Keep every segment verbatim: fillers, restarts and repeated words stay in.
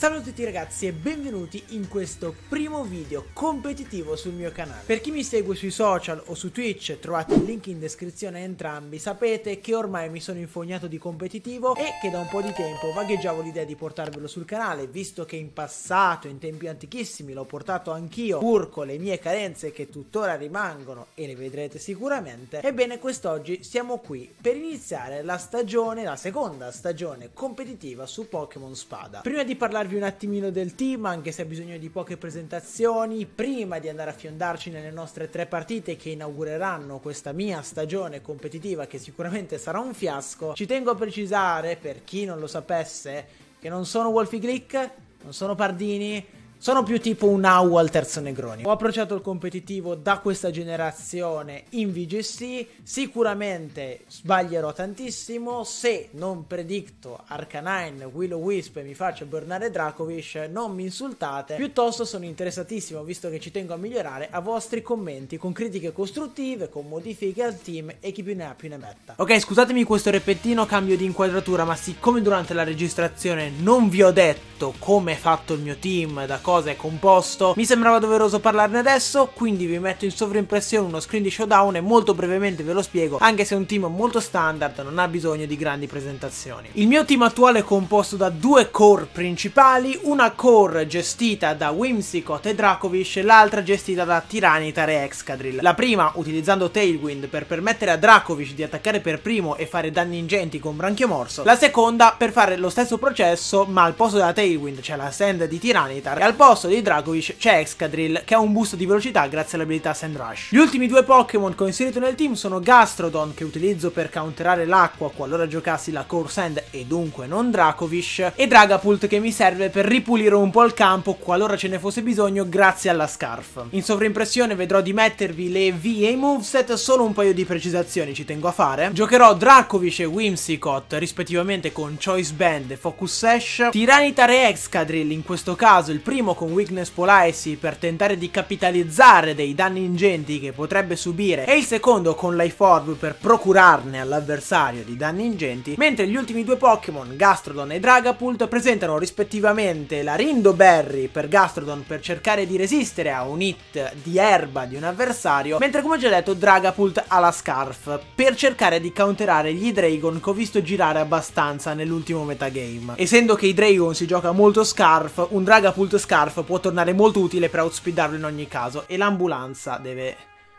Salve a tutti ragazzi e benvenuti in questo primo video competitivo sul mio canale. Per chi mi segue sui social o su Twitch, trovate il link in descrizione a entrambi. Sapete che ormai mi sono infognato di competitivo e che da un po' di tempo vagheggiavo l'idea di portarvelo sul canale, visto che in passato, in tempi antichissimi, l'ho portato anch'io, pur con le mie carenze che tuttora rimangono e le vedrete sicuramente. Ebbene, quest'oggi siamo qui per iniziare la stagione, la seconda stagione competitiva su Pokémon Spada. Prima di parlare un attimino del team, anche se ha bisogno di poche presentazioni, prima di andare a fiondarci nelle nostre tre partite che inaugureranno questa mia stagione competitiva, che sicuramente sarà un fiasco, ci tengo a precisare, per chi non lo sapesse, che non sono Wolfie Glick, non sono Pardini, sono più tipo un Au al terzo Negroni. Ho approcciato il competitivo da questa generazione in V G C, sicuramente sbaglierò tantissimo, se non predicto Arcanine, Will-O-Wisp e mi faccio burnare Dracovish, non mi insultate, piuttosto sono interessatissimo, visto che ci tengo a migliorare, a vostri commenti con critiche costruttive, con modifiche al team e chi più ne ha più ne metta. Ok, scusatemi questo repettino cambio di inquadratura, ma siccome durante la registrazione non vi ho detto come è fatto il mio team, da cosa è composto, mi sembrava doveroso parlarne adesso, quindi vi metto in sovraimpressione uno screen di showdown e molto brevemente ve lo spiego, anche se è un team molto standard, non ha bisogno di grandi presentazioni. Il mio team attuale è composto da due core principali, una core gestita da Whimsicott e Dracovish, l'altra gestita da Tyranitar e Excadrill. La prima utilizzando Tailwind per permettere a Dracovish di attaccare per primo e fare danni ingenti con Branchiomorso, la seconda per fare lo stesso processo ma al posto della Tailwind c'è la Sand di Tyranitar e al posto di Dracovish c'è Excadrill che ha un boost di velocità grazie all'abilità Sand Rush. Gli ultimi due Pokémon che ho inserito nel team sono Gastrodon, che utilizzo per counterare l'acqua qualora giocassi la Core Sand e dunque non Dracovish, e Dragapult, che mi serve per ripulire un po' il campo qualora ce ne fosse bisogno grazie alla Scarf. In sovraimpressione vedrò di mettervi le V e i moveset, solo un paio di precisazioni ci tengo a fare. Giocherò Dracovish e Whimsicott rispettivamente con Choice Band e Focus Sash, Tyranitar e Excadrill in questo caso, il primo con Weakness Policy per tentare di capitalizzare dei danni ingenti che potrebbe subire e il secondo con Life Orb per procurarne all'avversario di danni ingenti, mentre gli ultimi due Pokémon, Gastrodon e Dragapult, presentano rispettivamente la Rindo Berry per Gastrodon per cercare di resistere a un hit di erba di un avversario, mentre come già detto Dragapult ha la Scarf per cercare di counterare gli Dragon che ho visto girare abbastanza nell'ultimo metagame. Essendo che i Dragon si gioca molto Scarf, un Dragapult Scarf può tornare molto utile per outspeedarlo in ogni caso, e l'ambulanza deve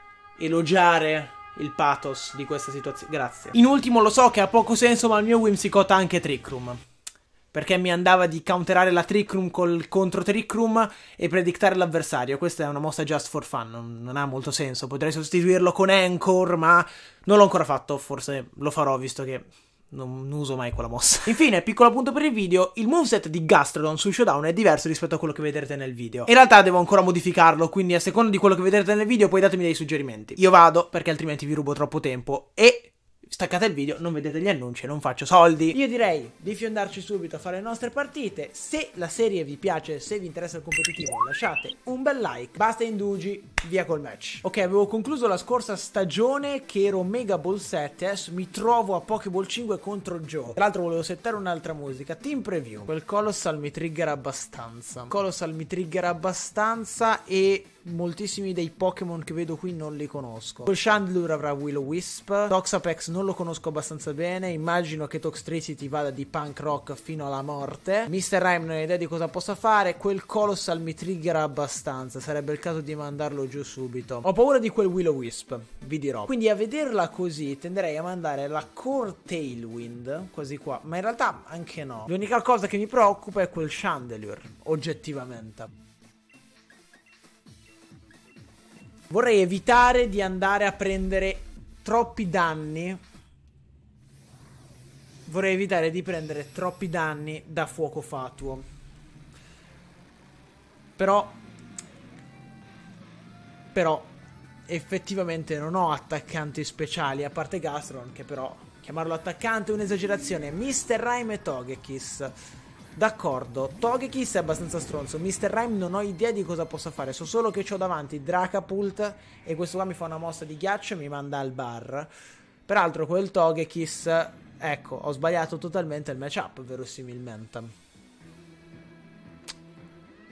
elogiare il pathos di questa situazione. Grazie. In ultimo, lo so che ha poco senso, ma il mio Whimsicott ha anche Trick Room, perché mi andava di counterare la Trick Room col contro Trick Room e predictare l'avversario. Questa è una mossa just for fun, non, non ha molto senso. Potrei sostituirlo con Anchor, ma non l'ho ancora fatto, forse lo farò visto che non uso mai quella mossa. Infine, piccolo appunto per il video, il moveset di Gastrodon su Showdown è diverso rispetto a quello che vedrete nel video. In realtà devo ancora modificarlo, quindi a seconda di quello che vedrete nel video poi datemi dei suggerimenti. Io vado, perché altrimenti vi rubo troppo tempo, e staccate il video, non vedete gli annunci e non faccio soldi. Io direi di fiondarci subito a fare le nostre partite. Se la serie vi piace, se vi interessa il competitivo, lasciate un bel like. Basta indugi, via col match. Ok, avevo concluso la scorsa stagione che ero Mega Ball sette, adesso mi trovo a Pokéball cinque contro Joe. Tra l'altro volevo settare un'altra musica, team preview. Quel Colossal mi trigger abbastanza. Colossal mi trigger abbastanza e moltissimi dei Pokémon che vedo qui non li conosco. Quel Chandelure avrà Will-O-Wisp, Toxapex non lo conosco abbastanza bene, immagino che Toxtricity vada di punk rock fino alla morte. mister Rime non ho idea di cosa possa fare. Quel Colossal mi trigger abbastanza, sarebbe il caso di mandarlo giù subito. Ho paura di quel Will-O-Wisp, vi dirò. Quindi a vederla così tenderei a mandare la Core Tailwind, quasi qua, ma in realtà anche no. L'unica cosa che mi preoccupa è quel Chandelure, oggettivamente. Vorrei evitare di andare a prendere troppi danni. Vorrei evitare di prendere troppi danni da fuoco fatuo. Però Però effettivamente non ho attaccanti speciali, a parte Gastrodon, che però chiamarlo attaccante è un'esagerazione. mister Rime e Togekiss. D'accordo, Togekiss è abbastanza stronzo. mister Rime non ho idea di cosa possa fare. So solo che ho davanti Dragapult e questo qua mi fa una mossa di ghiaccio e mi manda al bar. Peraltro quel Togekiss, ecco, ho sbagliato totalmente il matchup, verosimilmente.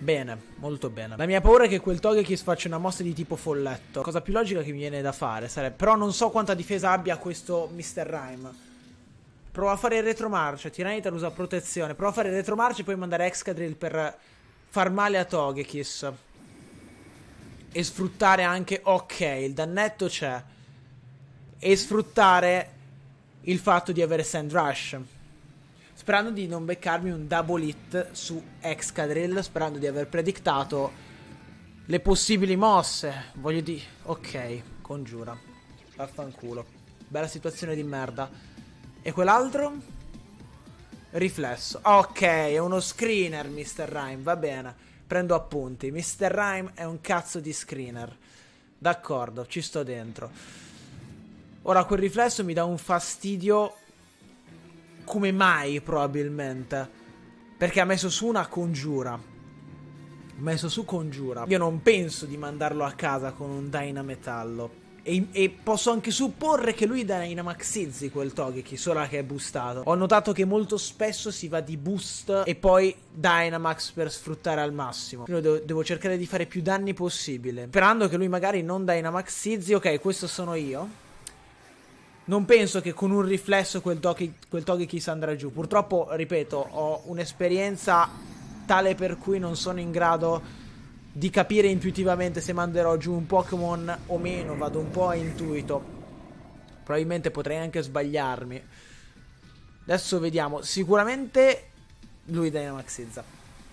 Bene, molto bene. La mia paura è che quel Togekiss faccia una mossa di tipo folletto. Cosa più logica che mi viene da fare sarebbe... Però non so quanta difesa abbia questo mister Rime. Prova a fare il retromarcia. Tyranitar usa protezione. Prova a fare il retromarcia e poi mandare Excadrill per far male a Togekiss. E sfruttare anche... Ok, il dannetto c'è. E sfruttare il fatto di avere Sand Rush. Sperando di non beccarmi un double hit su Excadrill, sperando di aver predictato le possibili mosse. Voglio dire... Ok, congiura. Vaffanculo. Bella situazione di merda. E quell'altro? Riflesso. Ok, è uno screener mister Rime, va bene. Prendo appunti. mister Rime è un cazzo di screener. D'accordo, ci sto dentro. Ora quel riflesso mi dà un fastidio... come mai probabilmente, perché ha messo su una congiura. Ha messo su congiura. Io non penso di mandarlo a casa con un Dynametallo. E, e posso anche supporre che lui Dynamaxizzi quel Togekiss ora che è boostato. Ho notato che molto spesso si va di boost e poi Dynamax per sfruttare al massimo. Quindi devo, devo cercare di fare più danni possibile, sperando che lui magari non Dynamaxizzi. Ok, questo sono io. Non penso che con un riflesso quel, toki, quel Togekiss andrà giù. Purtroppo, ripeto, ho un'esperienza tale per cui non sono in grado di capire intuitivamente se manderò giù un Pokémon o meno. Vado un po' a intuito. Probabilmente potrei anche sbagliarmi. Adesso vediamo. Sicuramente lui Dynamaxizza.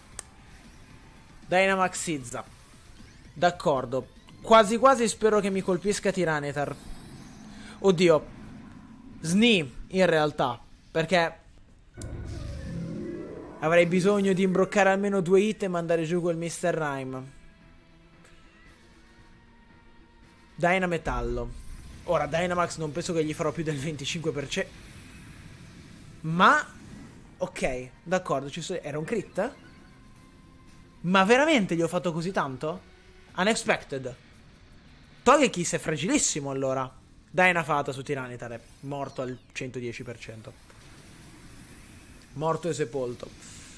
Dynamaxizza. D'accordo. Quasi quasi spero che mi colpisca Tyranitar. Oddio. Sni, in realtà, perché avrei bisogno di imbroccare almeno due hit e mandare giù quel mister Rime. Dynametallo. Ora, Dynamax non penso che gli farò più del venticinque per cento. Ma, ok, d'accordo, ci so... era un crit? Ma veramente gli ho fatto così tanto? Unexpected. Togekiss è fragilissimo allora. Dynafata su Tyranitar è morto al centodieci per cento. Morto e sepolto.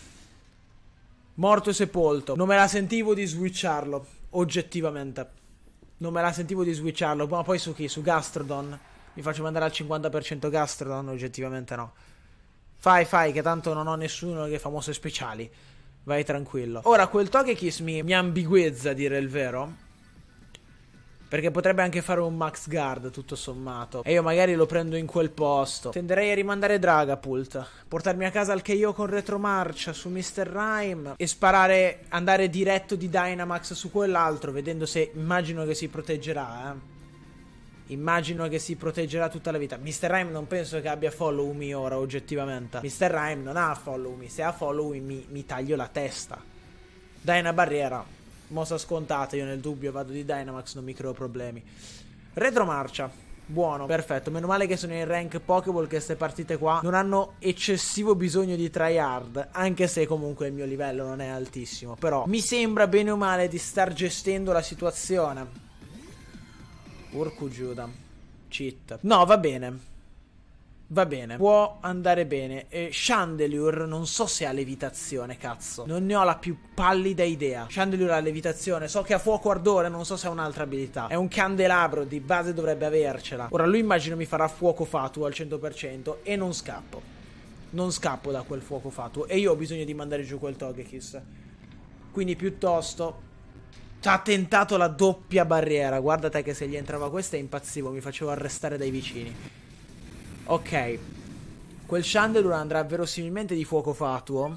Morto e sepolto. Non me la sentivo di switcharlo, oggettivamente. Non me la sentivo di switcharlo. Ma poi su chi? Su Gastrodon? Mi faccio mandare al cinquanta per cento Gastrodon? Oggettivamente no. Fai, fai, che tanto non ho nessuno che fa mosse speciali. Vai tranquillo. Ora, quel Togekiss mi, mi ambiguezza, a dire il vero. Perché potrebbe anche fare un max guard, tutto sommato. E io magari lo prendo in quel posto. Tenderei a rimandare Dragapult. Portarmi a casa il K O con retromarcia su mister Rime. E sparare, andare diretto di Dynamax su quell'altro. Vedendo se, immagino che si proteggerà, eh. Immagino che si proteggerà tutta la vita. mister Rime non penso che abbia follow me ora, oggettivamente. mister Rime non ha follow me. Se ha follow me mi, mi taglio la testa. Dyna barriera. Mossa scontata, io nel dubbio vado di Dynamax, non mi creo problemi. Retromarcia, buono, perfetto. Meno male che sono in rank Pokéball, che queste partite qua non hanno eccessivo bisogno di tryhard. Anche se comunque il mio livello non è altissimo. Però mi sembra bene o male di star gestendo la situazione. Urku Giuda. Cheat. No, va bene. Va bene, può andare bene. eh, Chandelure non so se ha levitazione, cazzo. Non ne ho la più pallida idea. Chandelure ha levitazione, so che ha fuoco ardore, non so se ha un'altra abilità. È un candelabro, di base dovrebbe avercela. Ora lui immagino mi farà fuoco fatuo al cento per cento e non scappo. Non scappo da quel fuoco fatuo. E io ho bisogno di mandare giù quel Togekiss. Quindi piuttosto ha tentato la doppia barriera. Guarda te che se gli entrava questa impazzivo, mi facevo arrestare dai vicini. Ok, quel Chandelure andrà verosimilmente di fuoco fatuo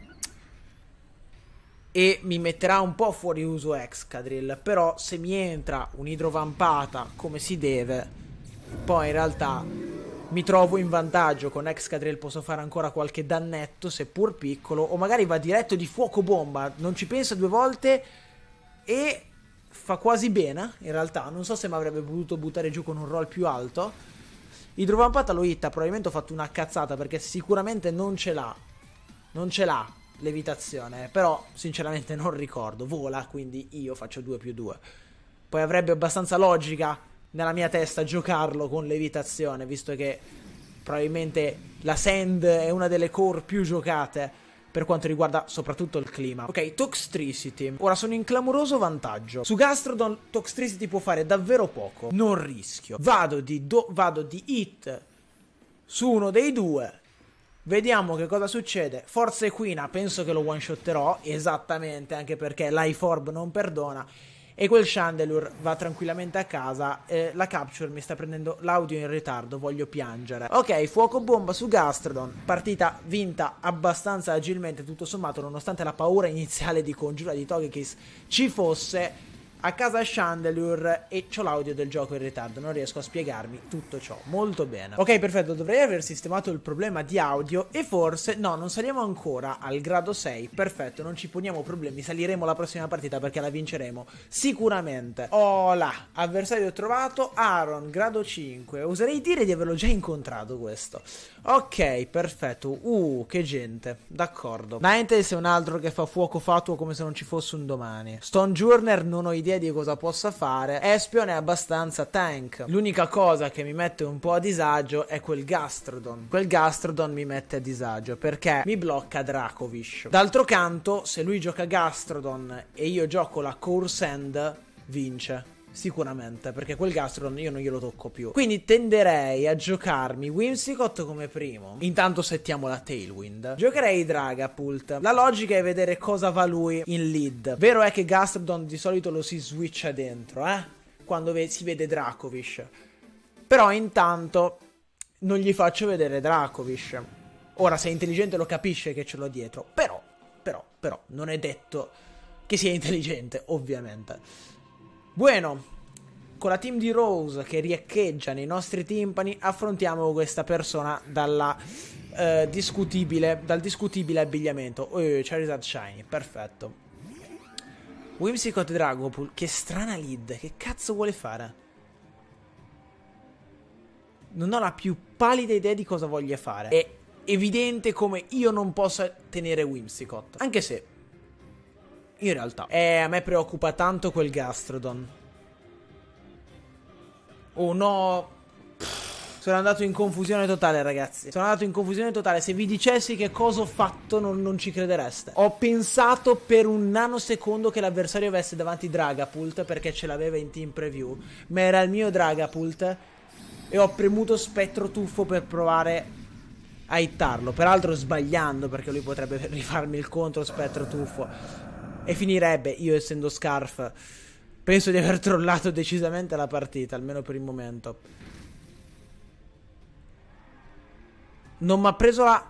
e mi metterà un po' fuori uso Excadrill. Però se mi entra un'idrovampata come si deve, poi in realtà mi trovo in vantaggio. Con Excadrill posso fare ancora qualche dannetto, seppur piccolo. O magari va diretto di fuoco bomba, non ci pensa due volte e fa quasi bene in realtà. Non so se mi avrebbe potuto buttare giù con un roll più alto. Idrovampata lo hitta, probabilmente ho fatto una cazzata perché sicuramente non ce l'ha. Non ce l'ha levitazione, però sinceramente non ricordo. Vola, quindi io faccio due più due. Poi avrebbe abbastanza logica nella mia testa giocarlo con levitazione, visto che probabilmente la Sand è una delle core più giocate. per quanto riguarda soprattutto il clima. Ok, Toxtricity. Ora sono in clamoroso vantaggio. Su Gastrodon Toxtricity può fare davvero poco. Non rischio. Vado di, do vado di hit su uno dei due. Vediamo che cosa succede. Forza Equina, penso che lo one shotterò. Esattamente, anche perché Life Orb non perdona. E quel Chandelure va tranquillamente a casa. eh, La capture mi sta prendendo l'audio in ritardo, voglio piangere. Ok, fuoco bomba su Gastrodon. Partita vinta abbastanza agilmente, tutto sommato, nonostante la paura iniziale di Congiura di Togekiss ci fosse. A casa Chandelure e c'ho l'audio del gioco in ritardo, non riesco a spiegarmi tutto ciò. Molto bene. Ok, perfetto, dovrei aver sistemato il problema di audio e forse... No, non saliamo ancora al grado sei. Perfetto, non ci poniamo problemi, saliremo la prossima partita perché la vinceremo sicuramente. Oh là, avversario trovato, Aaron, grado cinque. Oserei dire di averlo già incontrato questo. Ok, perfetto. Uh, che gente, d'accordo. Ninetales è un altro che fa fuoco fatuo come se non ci fosse un domani. Stonejourner non ho idea di cosa possa fare. Espion è abbastanza tank. L'unica cosa che mi mette un po' a disagio è quel Gastrodon. Quel Gastrodon mi mette a disagio perché mi blocca Dracovish. D'altro canto, se lui gioca Gastrodon e io gioco la Core Sand, vince. Sicuramente, perché quel Gastrodon io non glielo tocco più. Quindi tenderei a giocarmi Whimsicott come primo. Intanto settiamo la Tailwind. Giocherei Dragapult. La logica è vedere cosa va lui in lead. Vero è che Gastrodon di solito lo si switcha dentro, eh? Quando ve si vede Dracovish. Però intanto non gli faccio vedere Dracovish. Ora, se è intelligente lo capisce che ce l'ho dietro. Però, però, però, non è detto che sia intelligente, ovviamente. Bueno, con la team di Rose che riecheggia nei nostri timpani, affrontiamo questa persona dalla, eh, discutibile, dal discutibile abbigliamento. Oh, Charizard Shiny, perfetto. Whimsicott Dragapult, che strana lead, che cazzo vuole fare? Non ho la più pallida idea di cosa voglia fare. È evidente come io non possa tenere Whimsicott, anche se... in realtà eh, a me preoccupa tanto quel Gastrodon. Oh no, pff, sono andato in confusione totale, ragazzi. Sono andato in confusione totale. Se vi dicessi che cosa ho fatto non, non ci credereste. Ho pensato per un nanosecondo che l'avversario avesse davanti Dragapult, perché ce l'aveva in team preview, ma era il mio Dragapult, e ho premuto Spettro Tuffo per provare a hittarlo. Peraltro sbagliando, perché lui potrebbe rifarmi il contro Spettro Tuffo e finirebbe, io essendo Scarf, penso di aver trollato decisamente la partita, almeno per il momento. Non mi ha preso la...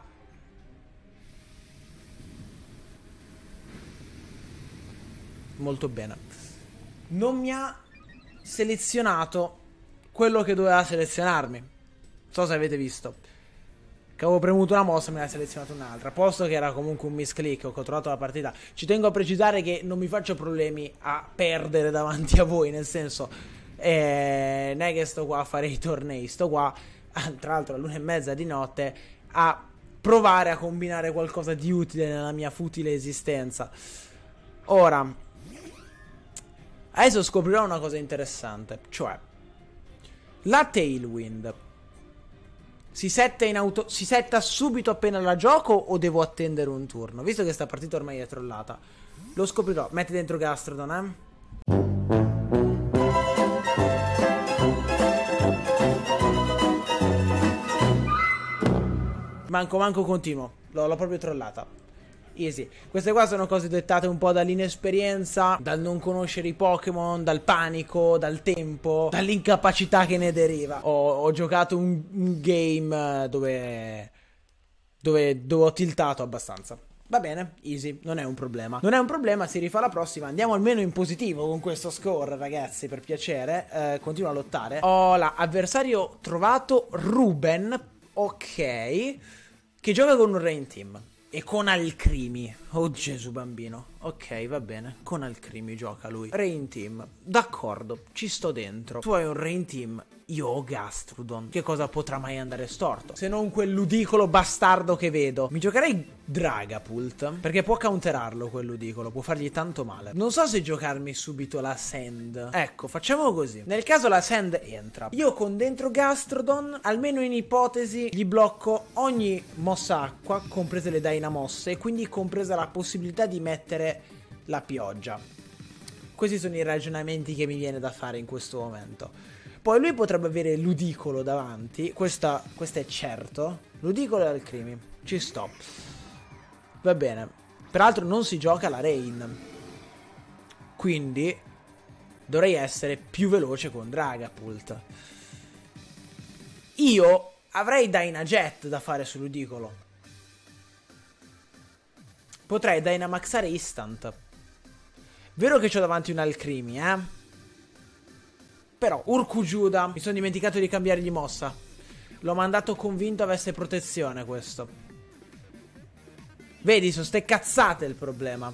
molto bene. Non mi ha selezionato quello che doveva selezionarmi. Non so se avete visto. Che avevo premuto una mossa e me ne ha selezionato un'altra. Posto che era comunque un misclick, ho controllato la partita. Ci tengo a precisare che non mi faccio problemi a perdere davanti a voi. Nel senso, eh, non è che sto qua a fare i tornei. Sto qua, tra l'altro all'una e mezza di notte, a provare a combinare qualcosa di utile nella mia futile esistenza. Ora, adesso scoprirò una cosa interessante. Cioè, la Tailwind Si setta, in auto si setta subito appena la gioco o devo attendere un turno? Visto che sta partita ormai è trollata, lo scoprirò. Metti dentro Gastrodon, eh? Manco, manco continuo. L'ho proprio trollata. Easy. Queste qua sono cose dettate un po' dall'inesperienza, dal non conoscere i Pokémon, dal panico, dal tempo, dall'incapacità che ne deriva. Ho, ho giocato un, un game dove, dove, dove ho tiltato abbastanza. Va bene, easy, non è un problema. Non è un problema, si rifà la prossima. Andiamo almeno in positivo con questo score, ragazzi, per piacere. Eh, continuo a lottare. Ho l'avversario trovato, Ruben, ok, che gioca con un Rain Team. E con Alcremie. Oh Gesù bambino. Ok, va bene. Con Alcremie gioca lui. Rain Team. D'accordo, ci sto dentro. Tu hai un Rain Team. Io ho Gastrodon. Che cosa potrà mai andare storto? Se non quel ludicolo bastardo che vedo. Mi giocherei Dragapult, perché può counterarlo quel ludicolo. Può fargli tanto male. Non so se giocarmi subito la Sand. Ecco, facciamo così. Nel caso la Sand entra, io con dentro Gastrodon, almeno in ipotesi, gli blocco ogni mossa acqua, comprese le Dynamosse, e quindi compresa la possibilità di mettere la pioggia. Questi sono i ragionamenti che mi viene da fare in questo momento. Poi lui potrebbe avere Ludicolo davanti. Questa, questa è certo. Ludicolo e Alcremie. Ci sto. Va bene. Peraltro non si gioca la Rain. Quindi dovrei essere più veloce con Dragapult. Io avrei Dynajet da fare su Ludicolo. Potrei Dynamaxare instant. Vero che c'ho davanti un Alcremie, eh? Però Urkujuda, mi sono dimenticato di cambiargli mossa. L'ho mandato convinto avesse protezione questo. Vedi, sono ste cazzate il problema.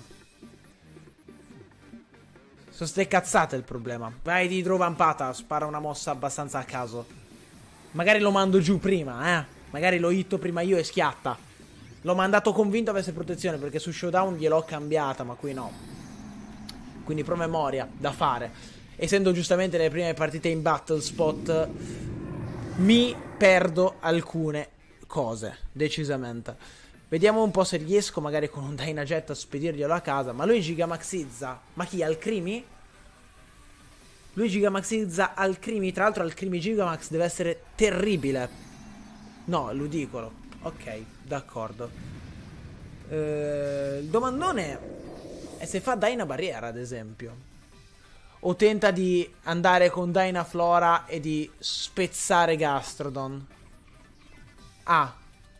Sono ste cazzate il problema. Vai di idrovampata, spara una mossa abbastanza a caso. Magari lo mando giù prima, eh. Magari lo hitto prima io e schiatta. L'ho mandato convinto avesse protezione, perché su Showdown gliel'ho cambiata, ma qui no. Quindi promemoria da fare. Essendo giustamente le prime partite in Battle Spot, mi perdo alcune cose, decisamente. Vediamo un po' se riesco magari con un Dynajet a spedirglielo a casa. Ma lui gigamaxizza. Ma chi? Alcremie? Lui gigamaxizza Alcremie. Tra l'altro Alcremie Gigamax deve essere terribile. No, ludicolo. Ok, d'accordo. Eh, il domandone è se fa Dyna Barriera, ad esempio. O tenta di andare con Dynaflora e di spezzare Gastrodon. Ah.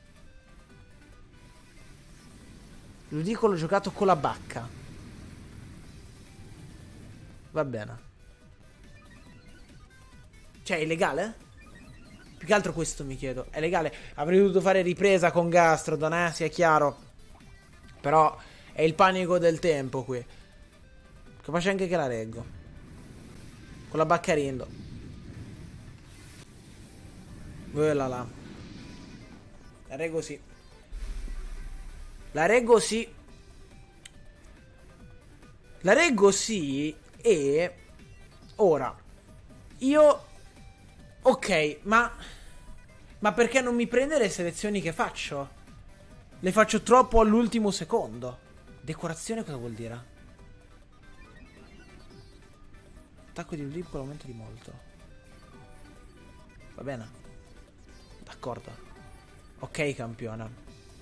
Ludicolo giocato con la bacca. Va bene. Cioè, è legale? Più che altro questo mi chiedo. È legale? Avrei dovuto fare ripresa con Gastrodon, eh, sia chiaro. Però è il panico del tempo qui. Capace anche che la reggo. Con la Baccarindo. Quella là. La reggo sì. La reggo sì. La reggo sì. E ora io ok, ma Ma perché non mi prende le selezioni che faccio? Le faccio troppo all'ultimo secondo. Decorazione cosa vuol dire? Attacco di ludicolo aumenta di molto. Va bene. D'accordo. Ok, campione.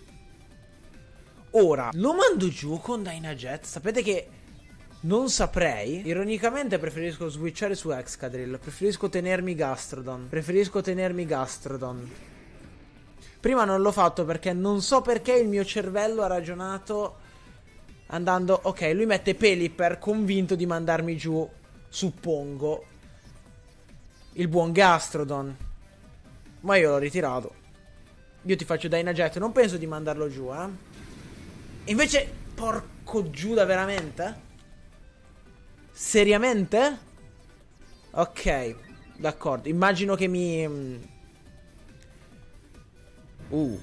Ora lo mando giù con Dynajet. Sapete che non saprei. Ironicamente preferisco switchare su Excadrill. Preferisco tenermi Gastrodon. Preferisco tenermi Gastrodon. Prima non l'ho fatto perché non so perché il mio cervello ha ragionato andando. Ok, lui mette Pelipper, convinto di mandarmi giù, suppongo, il buon Gastrodon. Ma io l'ho ritirato. Io ti faccio Dynajet. Non penso di mandarlo giù, eh. E invece, porco Giuda, veramente? Seriamente? Ok, d'accordo. Immagino che mi... Uh.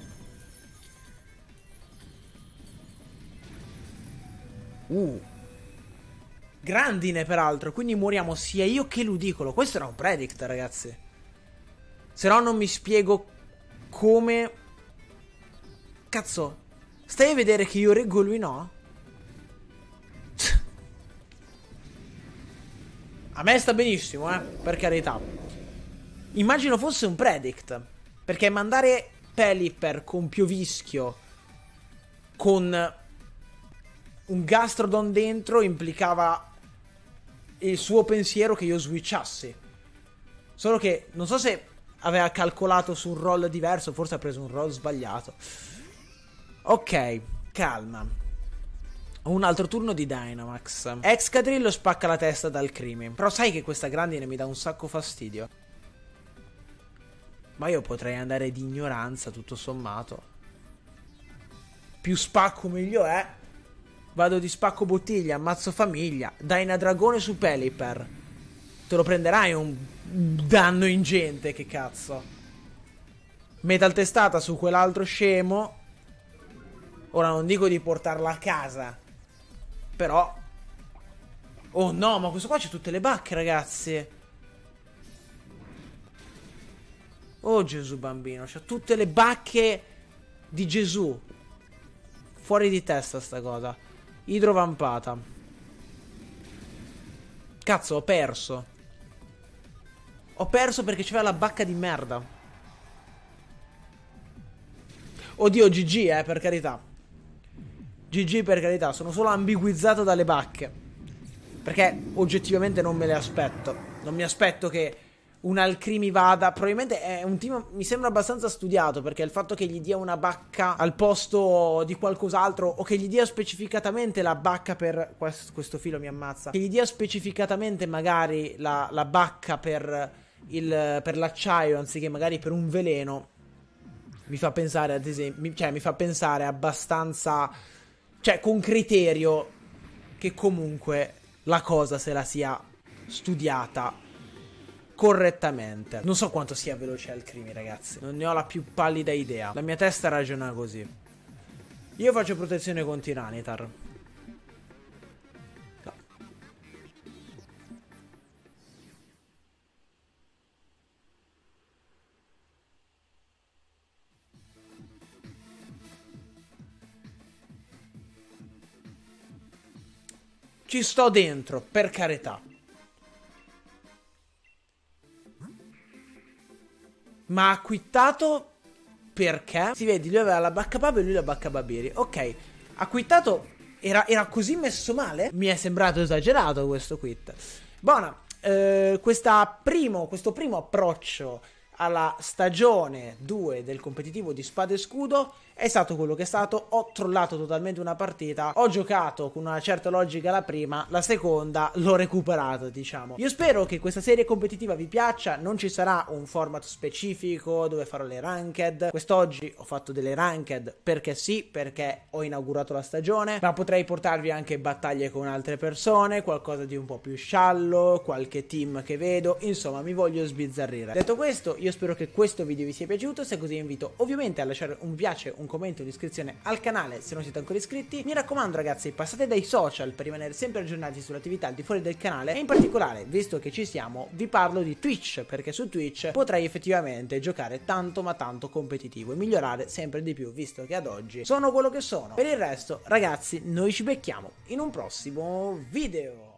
Uh. Grandine, peraltro. Quindi moriamo sia io che Ludicolo. Questo era un predict, ragazzi. Se no non mi spiego come... Cazzo. Stai a vedere che io reggo e lui no? A me sta benissimo, eh, per carità. Immagino fosse un predict. Perché mandare Pelipper con Piovischio con un Gastrodon dentro implicava il suo pensiero che io switchassi. Solo che non so se aveva calcolato su un roll diverso, forse ha preso un roll sbagliato. Ok, calma. Un altro turno di Dynamax. Excadrill spacca la testa dal Alcremie. Però sai che questa grandine mi dà un sacco fastidio. Ma io potrei andare di ignoranza, tutto sommato. Più spacco meglio è. Vado di spacco bottiglia, ammazzo famiglia. Dyna dragone su Pelipper. Te lo prenderai un danno ingente, che cazzo. Metal testata su quell'altro scemo. Ora non dico di portarla a casa, però... Oh no, ma questo qua c'ha tutte le bacche, ragazzi. Oh Gesù bambino, c'ha tutte le bacche di Gesù. Fuori di testa sta cosa. Idrovampata. Cazzo, ho perso. Ho perso perché c'aveva la bacca di merda. Oddio, G G, eh, per carità. G G per carità, sono solo ambiguizzato dalle bacche. Perché oggettivamente non me le aspetto. Non mi aspetto che un Alcremie vada. Probabilmente è un team, mi sembra abbastanza studiato, perché il fatto che gli dia una bacca al posto di qualcos'altro, o che gli dia specificatamente la bacca per... Questo, questo filo mi ammazza. Che gli dia specificatamente magari la, la bacca per il per l'acciaio anziché magari per un veleno, mi fa pensare ad esempio, cioè mi fa pensare abbastanza, cioè con criterio, che comunque la cosa se la sia studiata correttamente. Non so quanto sia veloce Alcremie, ragazzi, non ne ho la più pallida idea. La mia testa ragiona così. Io faccio protezione con Tiranitar. No. Ci sto dentro, per carità. Ma ha quittato perché? Si vede, lui aveva la bacca Pab e lui la bacca Babiri. Ok, ha quittato. Era, era così messo male? Mi è sembrato esagerato questo quit. Buona, eh, questa primo, questo primo approccio alla stagione due del competitivo di Spada e Scudo è stato quello che è stato. Ho trollato totalmente una partita, ho giocato con una certa logica la prima, la seconda l'ho recuperato, diciamo. Io spero che questa serie competitiva vi piaccia. Non ci sarà un format specifico dove farò le ranked. Quest'oggi ho fatto delle ranked perché sì, perché ho inaugurato la stagione, ma potrei portarvi anche battaglie con altre persone, qualcosa di un po' più sciallo, qualche team che vedo, insomma mi voglio sbizzarrire. Detto questo, io spero che questo video vi sia piaciuto. Se così invito ovviamente a lasciare un piace, un commento, un'iscrizione al canale se non siete ancora iscritti. Mi raccomando ragazzi, passate dai social per rimanere sempre aggiornati sulle attività al di fuori del canale, e in particolare, visto che ci siamo, vi parlo di Twitch, perché su Twitch potrei effettivamente giocare tanto ma tanto competitivo e migliorare sempre di più, visto che ad oggi sono quello che sono. Per il resto ragazzi, noi ci becchiamo in un prossimo video.